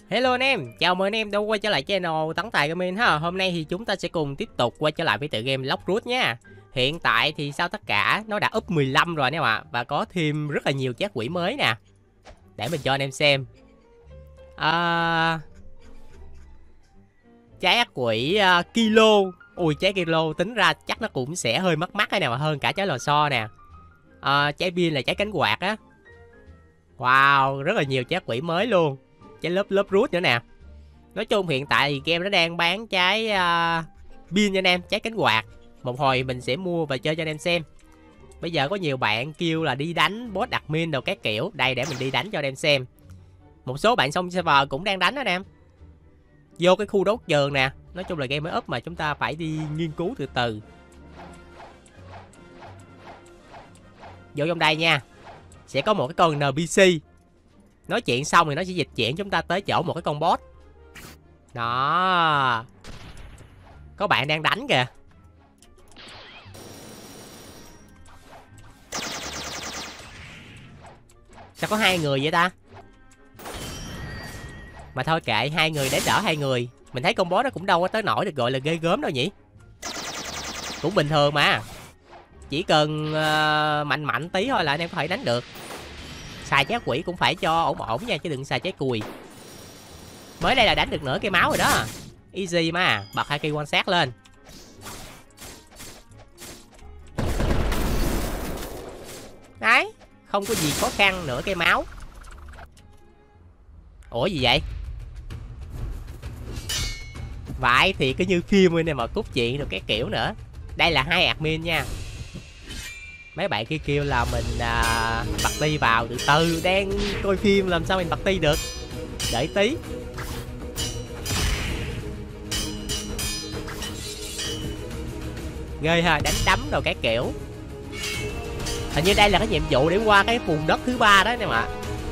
Hello anh em, chào mừng anh em đã quay trở lại channel Tấn Tài Gaming ha. Hôm nay thì chúng ta sẽ cùng tiếp tục quay trở lại với tựa game Lockroot nha. Hiện tại thì sau tất cả nó đã up 15 rồi anh em ạ. Và có thêm rất là nhiều chát quỷ mới nè. Để mình cho anh em xem. Trái ác quỷ kilo. Ui, trái kilo tính ra chắc nó cũng sẽ hơi mắc mắc này mà hơn cả trái lò xo nè. Trái pin là trái cánh quạt á. Wow, rất là nhiều chát quỷ mới luôn. Trái lớp rút nữa nè. Nói chung hiện tại thì game nó đang bán trái pin cho anh em, trái cánh quạt. Một hồi mình sẽ mua và chơi cho anh em xem. Bây giờ có nhiều bạn kêu là đi đánh boss admin đồ các kiểu. Đây để mình đi đánh cho anh em xem. Một số bạn xong server cũng đang đánh đó anh em. Vô cái khu đốt trường nè. Nói chung là game mới up mà chúng ta phải đi nghiên cứu từ từ. Vô trong đây nha. Sẽ có một cái con NPC. Nói chuyện xong thì nó sẽ dịch chuyển chúng ta tới chỗ một cái con boss. Đó. Có bạn đang đánh kìa. Sao có hai người vậy ta? Mà thôi kệ, hai người để đỡ hai người. Mình thấy con boss nó cũng đâu có tới nổi được gọi là ghê gớm đâu nhỉ. Cũng bình thường mà. Chỉ cần mạnh mạnh tí thôi là anh em có thể đánh được. Xài trái quỷ cũng phải cho ổn ổn nha, chứ đừng xài trái cùi. Mới đây là đánh được nửa cây máu rồi đó. Easy mà, bật hai cây quan sát lên. Đấy, không có gì khó khăn, nửa cây máu. Ủa gì vậy? Vậy thì cứ như phim này mà cốt truyện được cái kiểu nữa. Đây là hai admin nha. Mấy bạn kia kêu là mình bật ti vào, từ từ đang coi phim làm sao mình bật ti được. Đợi tí. Ghê ha, đánh đấm rồi cái kiểu. Hình như đây là cái nhiệm vụ để qua cái vùng đất thứ 3 đó anh em ạ.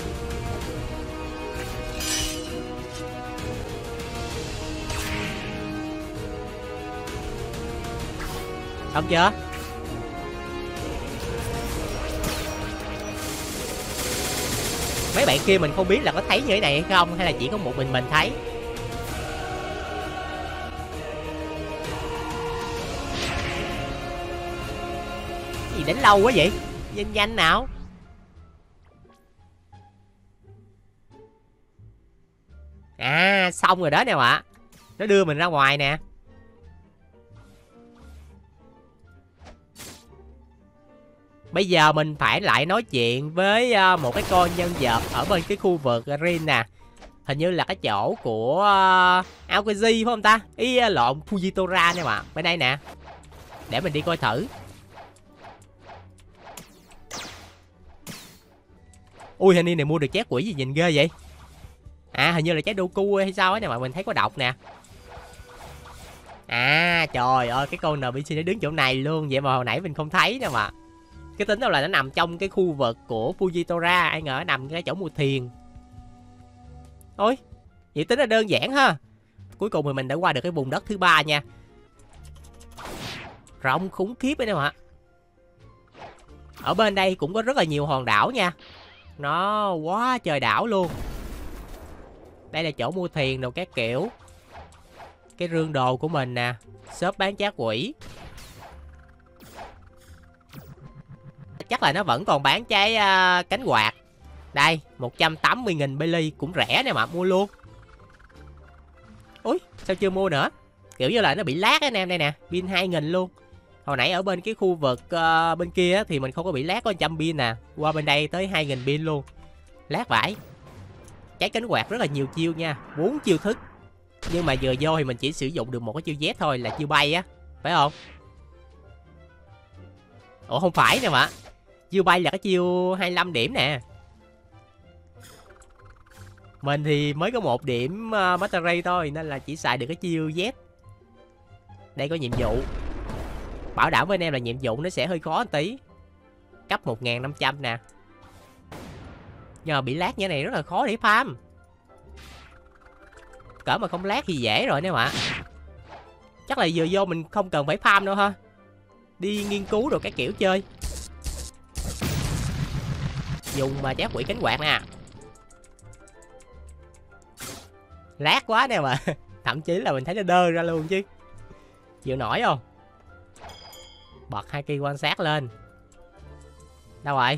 Xong chưa? Mấy bạn kia mình không biết là có thấy như thế này hay không, hay là chỉ có một mình thấy. Cái gì đánh lâu quá vậy? Nhanh nhanh nào. À, xong rồi đó nè ạ. Nó đưa mình ra ngoài nè. Bây giờ mình phải lại nói chuyện với một cái con nhân vật ở bên cái khu vực Rin nè. Hình như là cái chỗ của Aokiji phải không ta? Ý lộn, Fujitora nè mà. Bên đây nè. Để mình đi coi thử. Ui, hình như này mua được chát quỷ gì nhìn ghê vậy. À, hình như là trái Doku hay sao ấy nè mà mình thấy có độc nè. À, trời ơi, cái con NPC nó đứng chỗ này luôn. Vậy mà hồi nãy mình không thấy nè mà. Cái tính đâu là nó nằm trong cái khu vực của Fujitora. Ai ngờ nó nằm cái chỗ mua thiền. Ôi, vậy tính là đơn giản ha. Cuối cùng thì mình đã qua được cái vùng đất thứ 3 nha. Rộng khủng khiếp đấy nè ạ. Ở bên đây cũng có rất là nhiều hòn đảo nha. Nó quá trời đảo luôn. Đây là chỗ mua thiền đồ các kiểu. Cái rương đồ của mình nè. Shop bán chát quỷ. Chắc là nó vẫn còn bán trái cánh quạt. Đây, 180.000 Bailey cũng rẻ nè mà, mua luôn. Ui, sao chưa mua nữa? Kiểu như là nó bị lag anh em, đây nè, pin 2.000 luôn. Hồi nãy ở bên cái khu vực bên kia thì mình không có bị lag, có 100 pin nè. Qua bên đây tới 2.000 pin luôn. Lag vãi. Trái cánh quạt rất là nhiều chiêu nha, 4 chiêu thức. Nhưng mà vừa vô thì mình chỉ sử dụng được một cái chiêu Z thôi, là chiêu bay á, phải không? Ủa không phải nè mà. Chiêu bay là cái chiêu 25 điểm nè. Mình thì mới có 1 điểm Master Ray thôi, nên là chỉ xài được cái chiêu Z. Đây có nhiệm vụ. Bảo đảm với anh em là nhiệm vụ nó sẽ hơi khó một tí. Cấp 1.500 nè. Nhưng mà bị lag như thế này rất là khó để farm. Cỡ mà không lag thì dễ rồi nè mà. Chắc là vừa vô mình không cần phải farm đâu ha. Đi nghiên cứu rồi các kiểu chơi. Dùng mà chát quỷ cánh quạt nè. Lát quá nè mà. Thậm chí là mình thấy nó đơ ra luôn chứ. Chịu nổi không? Bật hai cây quan sát lên. Đâu rồi?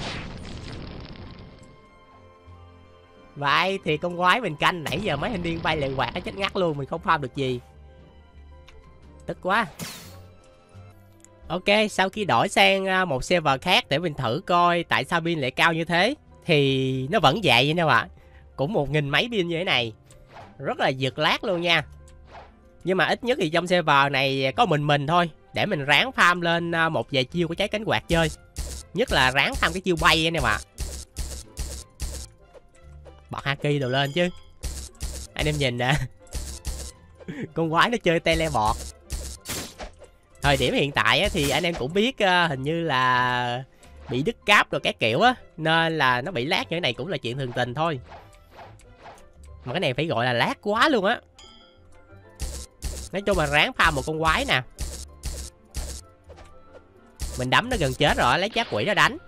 Vậy thì con quái mình canh nãy giờ mấy thanh niên bay lại quạt nó chết ngắt luôn. Mình không farm được gì. Tức quá. Ok, sau khi đổi sang một server khác để mình thử coi tại sao pin lại cao như thế, thì nó vẫn vậy nè mà. Cũng 1000 mấy pin như thế này. Rất là giật lag luôn nha. Nhưng mà ít nhất thì trong server này có mình thôi. Để mình ráng farm lên một vài chiêu của trái cánh quạt chơi. Nhất là ráng farm cái chiêu bay nè mà. Bật haki đồ lên chứ. Anh em nhìn nè. Con quái nó chơi teleport. Thời điểm hiện tại thì anh em cũng biết hình như là bị đứt cáp rồi các kiểu á, nên là nó bị lag như thế này cũng là chuyện thường tình thôi. Mà cái này phải gọi là lag quá luôn á. Nói chung là ráng farm một con quái nè. Mình đấm nó gần chết rồi, lấy chát quỷ nó đánh.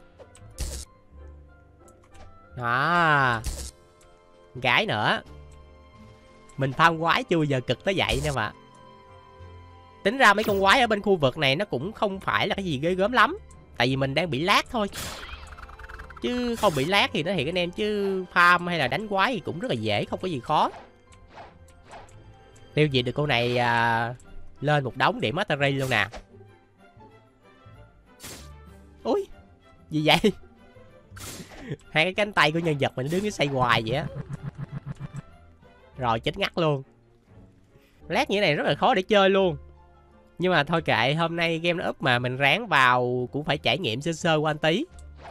À, gái nữa. Mình farm quái chưa bao giờ cực tới vậy nè mà. Tính ra mấy con quái ở bên khu vực này nó cũng không phải là cái gì ghê gớm lắm. Tại vì mình đang bị lag thôi. Chứ không bị lag thì nó thiệt anh em, chứ farm hay là đánh quái thì cũng rất là dễ, không có gì khó. Tiêu diệt được cô này lên một đống điểm mastery luôn nè. Ui, gì vậy? Hai cái cánh tay của nhân vật mình đứng cái xoay hoài vậy á. Rồi chết ngắt luôn. Lag như thế này rất là khó để chơi luôn. Nhưng mà thôi kệ, hôm nay game nó up mà mình ráng vào cũng phải trải nghiệm sơ sơ qua một tí.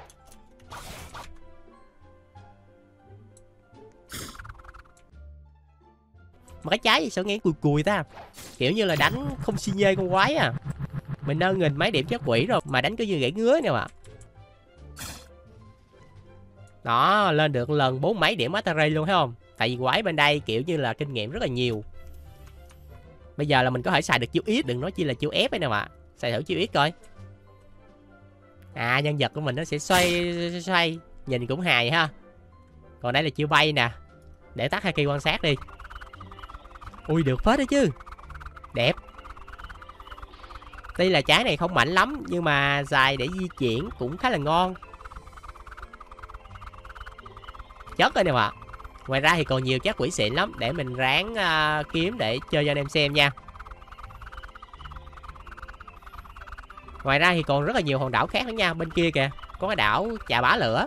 Mà cái trái gì sao nghe cùi cùi ta. Kiểu như là đánh không xi nhê con quái à. Mình nâng nghìn mấy điểm chết quỷ rồi mà đánh cứ như gãy ngứa nè mà. Đó, lên được lần 4 mấy điểm mastery luôn thấy không? Tại vì quái bên đây kiểu như là kinh nghiệm rất là nhiều. Bây giờ là mình có thể xài được chiêu X, đừng nói chi là chiêu F ấy nè mà. Xài thử chiêu X coi. À, nhân vật của mình nó sẽ xoay, nhìn cũng hài ha. Còn đây là chiêu bay nè. Để tắt hai kỳ quan sát đi. Ui, được phết đấy chứ. Đẹp. Tuy là trái này không mạnh lắm, nhưng mà xài để di chuyển cũng khá là ngon. Chất rồi nè mà. Ngoài ra thì còn nhiều chắc quỷ xịn lắm. Để mình ráng kiếm để chơi cho anh em xem nha. Ngoài ra thì còn rất là nhiều hòn đảo khác nữa nha. Bên kia kìa, có cái đảo chà bá lửa.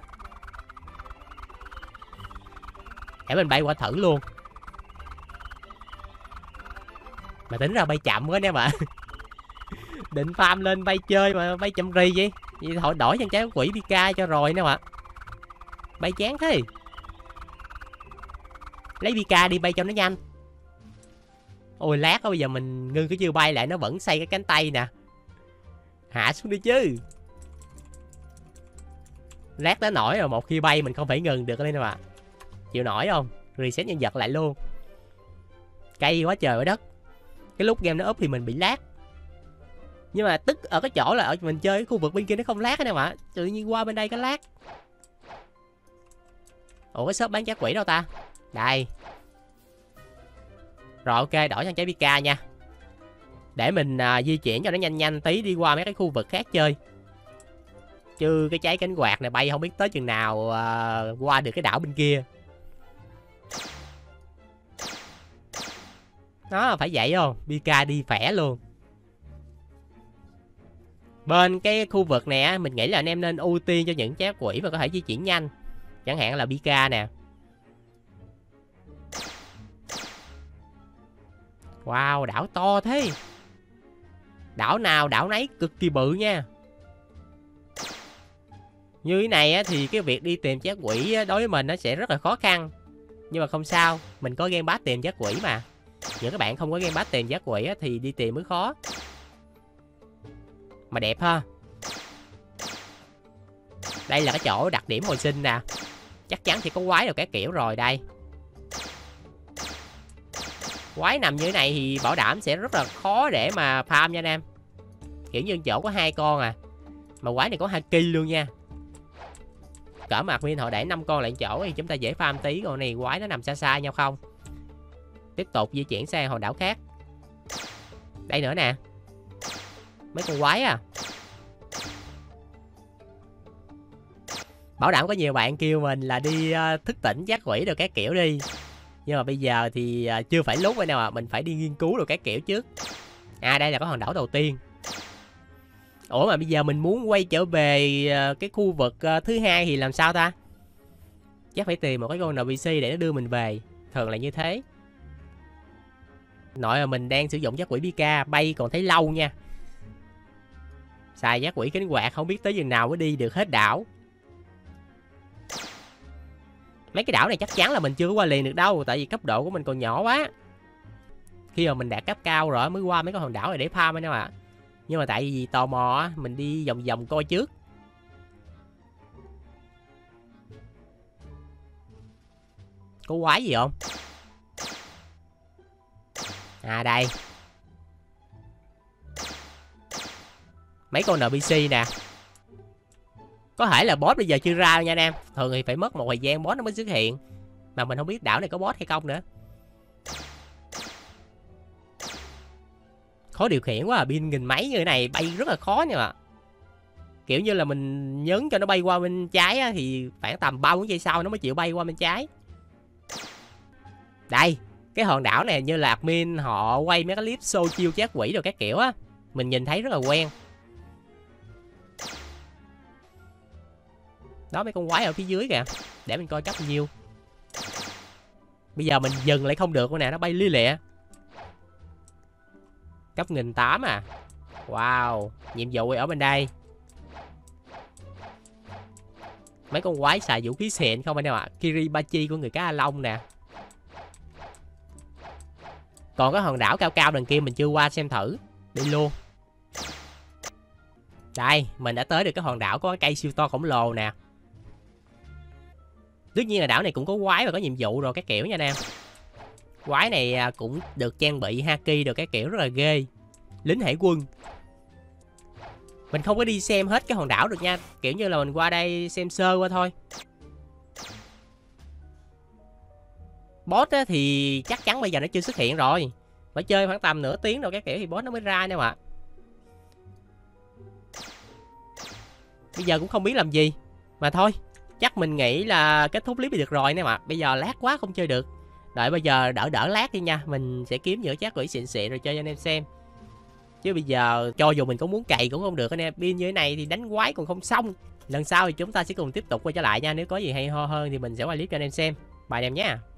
Để mình bay qua thử luôn. Mà tính ra bay chậm quá nè mà. Định farm lên bay chơi mà bay chậm rì vậy. Vậy thôi đổi sang trái quỷ Pika cho rồi nè mà. Bay chán thế. Lấy Pika đi bay cho nó nhanh. Ôi lát đó, bây giờ mình ngưng cái chiêu bay lại nó vẫn xây cái cánh tay nè. Hạ xuống đi chứ. Lát tới nổi rồi, một khi bay mình không phải ngừng được lên nè mà. Chịu nổi không? Reset nhân vật lại luôn. Cay quá trời quá đất. Cái lúc game nó up thì mình bị lag. Nhưng mà tức ở cái chỗ là ở mình chơi cái khu vực bên kia nó không lag nè mà. Tự nhiên qua bên đây có lag. Ủa cái shop bán trái quỷ đâu ta? Đây. Rồi ok, đổi sang trái Pika nha. Để mình di chuyển cho nó nhanh nhanh tí, đi qua mấy cái khu vực khác chơi. Chứ cái trái cánh quạt này bay không biết tới chừng nào qua được cái đảo bên kia. Đó, phải vậy không? Pika đi khỏe luôn. Bên cái khu vực này mình nghĩ là anh em nên ưu tiên cho những trái quỷ mà có thể di chuyển nhanh. Chẳng hạn là Pika nè. Wow, đảo to thế. Đảo nào đảo nấy cực kỳ bự nha. Như thế này á, thì cái việc đi tìm trái quỷ đối với mình nó sẽ rất là khó khăn. Nhưng mà không sao, mình có game pass tìm trái quỷ mà. Những các bạn không có game pass tìm trái quỷ á, thì đi tìm mới khó. Mà đẹp ha. Đây là cái chỗ đặc điểm hồi sinh nè. Chắc chắn sẽ có quái rồi các kiểu rồi đây. Quái nằm như thế này thì bảo đảm sẽ rất là khó để mà farm nha anh em. Kiểu như chỗ có 2 con à. Mà quái này có haki luôn nha. Cỡ mà admin họ để 5 con lại chỗ thì chúng ta dễ farm tí. Còn này quái nó nằm xa xa nhau không. Tiếp tục di chuyển sang hòn đảo khác. Đây nữa nè. Mấy con quái à. Bảo đảm có nhiều bạn kêu mình là đi thức tỉnh giác quỷ rồi các kiểu đi. Nhưng mà bây giờ thì chưa phải lúc nào mà mình phải đi nghiên cứu rồi các kiểu trước. À, đây là cái hòn đảo đầu tiên. Ủa mà bây giờ mình muốn quay trở về cái khu vực thứ hai thì làm sao ta? Chắc phải tìm một cái con NPC để nó đưa mình về. Thường là như thế. Nội là mình đang sử dụng giác quỷ Pika, bay còn thấy lâu nha. Xài giác quỷ cánh quạt không biết tới chừng nào mới đi được hết đảo. Mấy cái đảo này chắc chắn là mình chưa có qua liền được đâu, tại vì cấp độ của mình còn nhỏ quá. Khi mà mình đạt cấp cao rồi mới qua mấy cái hòn đảo này để farm ấy nè ạ. Nhưng mà tại vì tò mò á, mình đi vòng vòng coi trước. Có quái gì không? À đây. Mấy con NPC nè. Có thể là boss bây giờ chưa ra nha anh em. Thường thì phải mất một thời gian boss nó mới xuất hiện. Mà mình không biết đảo này có boss hay không nữa. Khó điều khiển quá à, pin nghìn mấy như thế này bay rất là khó nha mà. Kiểu như là mình nhấn cho nó bay qua bên trái á, thì khoảng tầm 3-4 giây sau nó mới chịu bay qua bên trái. Đây, cái hòn đảo này như là admin họ quay mấy cái clip show chiêu chát quỷ rồi các kiểu á. Mình nhìn thấy rất là quen. Đó, mấy con quái ở phía dưới kìa. Để mình coi cấp nhiêu. Bây giờ mình dừng lại không được nè, nó bay lia lịa. Cấp 1008 à. Wow, nhiệm vụ ở bên đây. Mấy con quái xài vũ khí xịn không anh em ạ. Kiribachi của người cá A Long nè. Còn cái hòn đảo cao cao đằng kia mình chưa qua xem thử. Đi luôn. Đây, mình đã tới được cái hòn đảo có cái cây siêu to khổng lồ nè. Tất nhiên là đảo này cũng có quái và có nhiệm vụ rồi các kiểu nha anh em. Quái này cũng được trang bị haki rồi các kiểu rất là ghê. Lính hải quân. Mình không có đi xem hết cái hòn đảo được nha. Kiểu như là mình qua đây xem sơ qua thôi. Boss á, thì chắc chắn bây giờ nó chưa xuất hiện rồi. Phải chơi khoảng tầm nửa tiếng rồi các kiểu thì boss nó mới ra nè mà. Bây giờ cũng không biết làm gì. Mà thôi, chắc mình nghĩ là kết thúc clip thì được rồi nè mà. Bây giờ lát quá không chơi được. Đợi bây giờ đỡ lát đi nha. Mình sẽ kiếm những chát quỷ xịn xịn rồi chơi cho anh em xem. Chứ bây giờ cho dù mình có muốn cày cũng không được anh em. Pin như thế này thì đánh quái còn không xong. Lần sau thì chúng ta sẽ cùng tiếp tục quay trở lại nha. Nếu có gì hay ho hơn thì mình sẽ quay clip cho anh em xem. Bye anh em nhé.